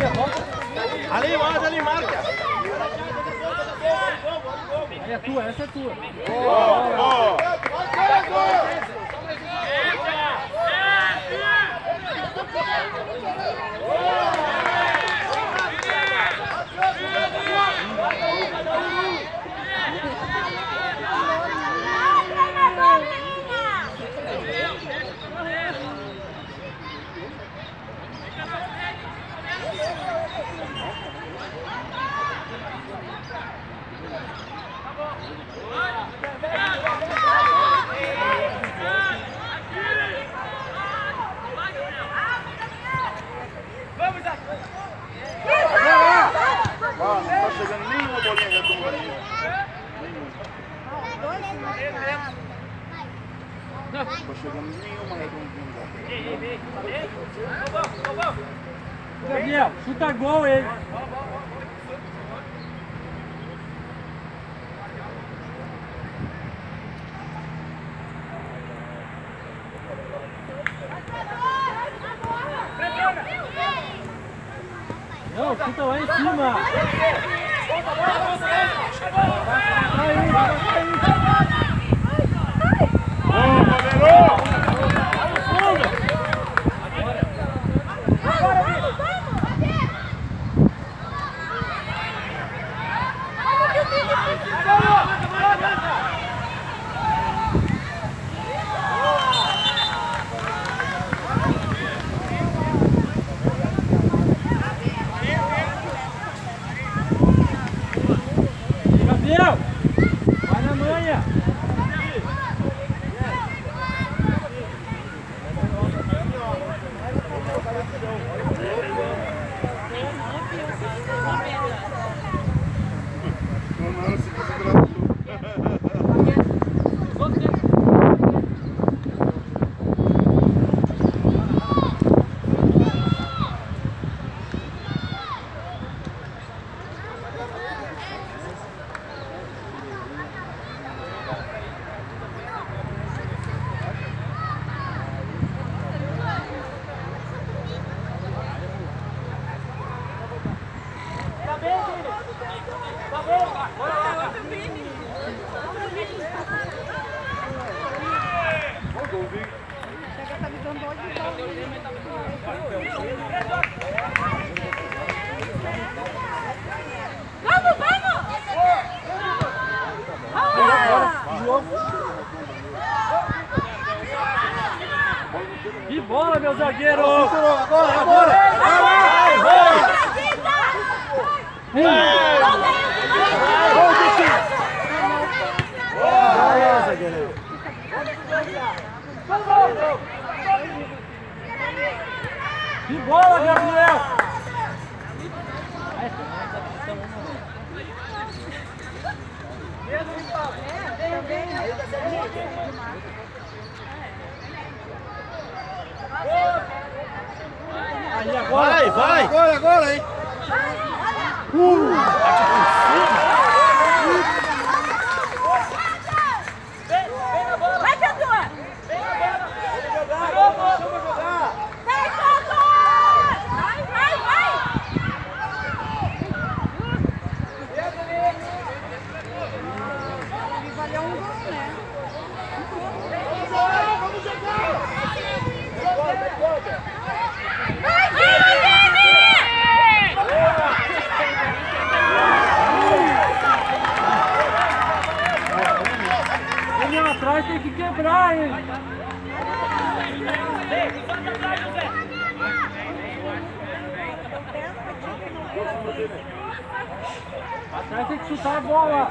Ali, mais ali, marca. Aí é tua, essa é tua. Boa. Não tá chegando nenhuma bolinha redonda ali. Não tá chegando nenhuma redondinha. Gabriel, chuta gol ele. Não, chuta lá em cima. Gabriel, vai na manha. Que bola, meu zagueiro! Agora! Que bola, Gabriel! Aí, agora! Vai! Agora, hein! Vai, Cadu! Valeu um gol, né? Vamos jogar! Vai, Guilherme! Ele atrás tem que quebrar, hein? Atrás tem que chutar a bola.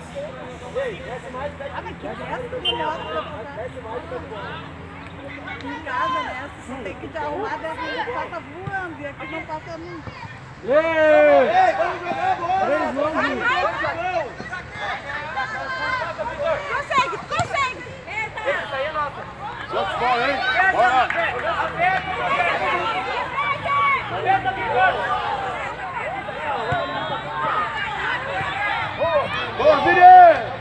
Em casa, né? Você tem que te arrumar, daí passa voando e aqui não passa nunca. Ei! Vamos jogar agora! 3 longe! Consegue, consegue! Essa aí é nossa! Vamos fora, hein? Bora! Boa, Vire!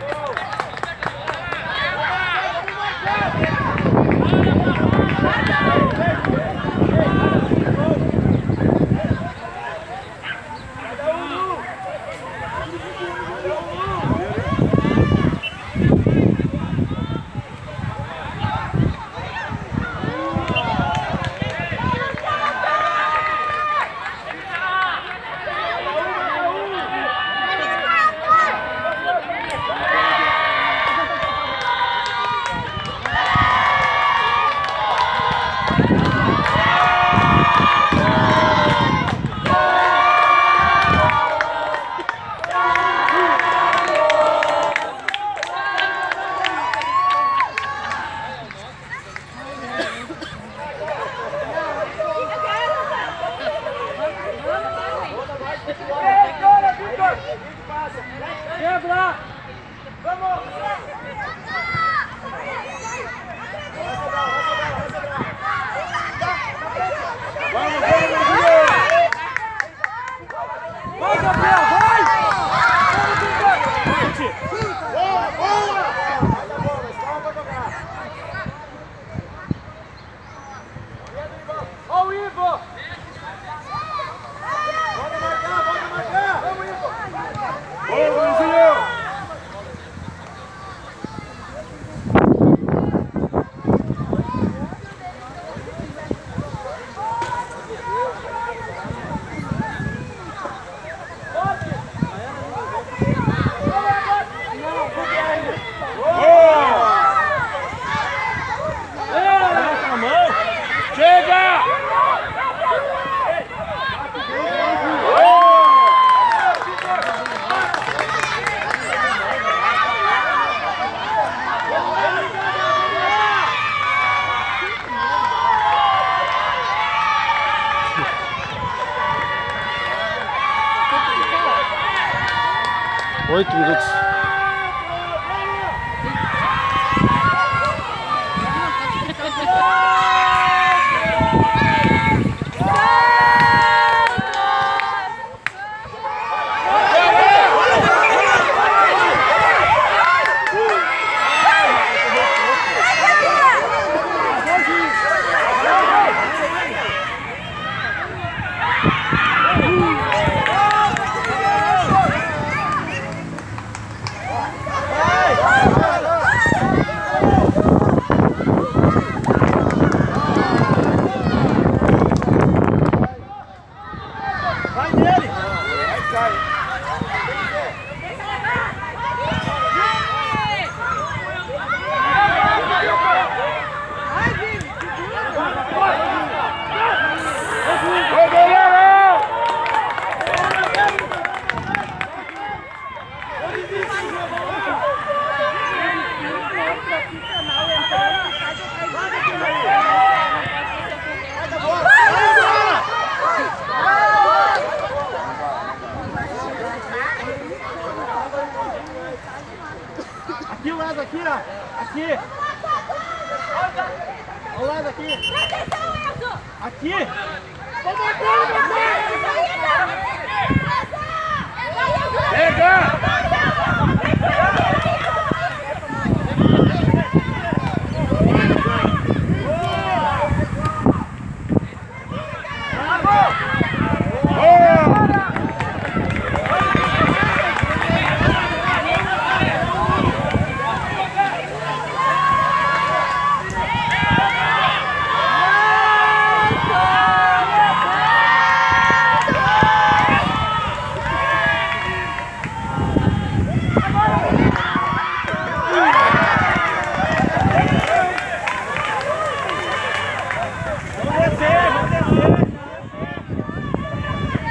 Vai, Gabriel, vai! Ó o Ivo! Bora marcar! Vamos, Ivo! Boa, Luizinho! Oito minutos. Vai nele! Vai, cai. Ô, goleiro! Aqui o lado, aqui, ó. Aqui. O lado aqui. Aqui. Pega!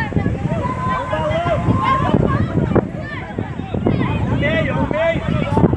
Meio, meio.